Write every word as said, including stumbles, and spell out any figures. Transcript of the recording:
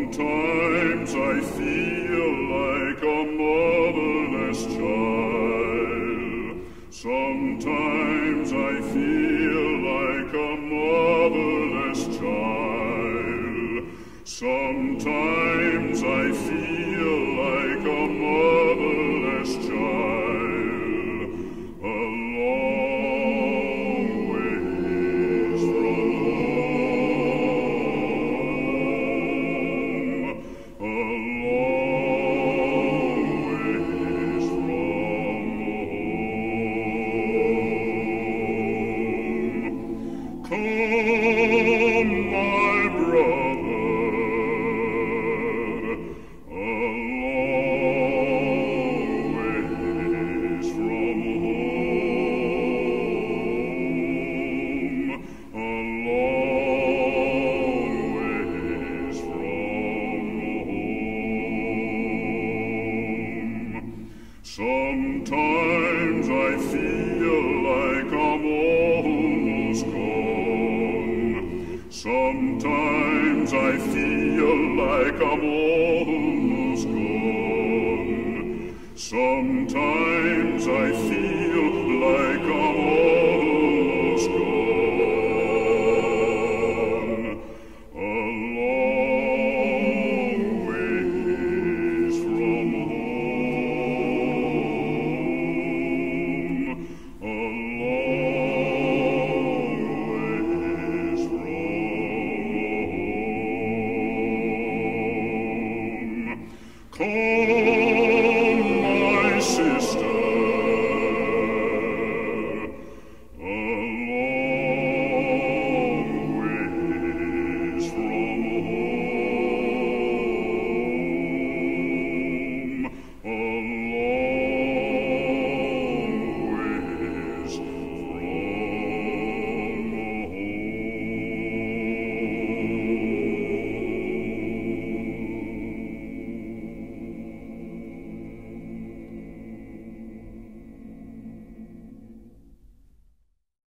Sometimes I feel like a motherless child. Sometimes I feel like a motherless child. Sometimes I feel like a motherless child. A long ways from home. A long ways from home. Come, my brother. A long ways from home. A long ways from home. Sometimes I feel like I'm almost gone. Sometimes I feel like I'm almost gone. Sometimes I feel like I'm almost gone. A long ways from home. A long ways from home. Come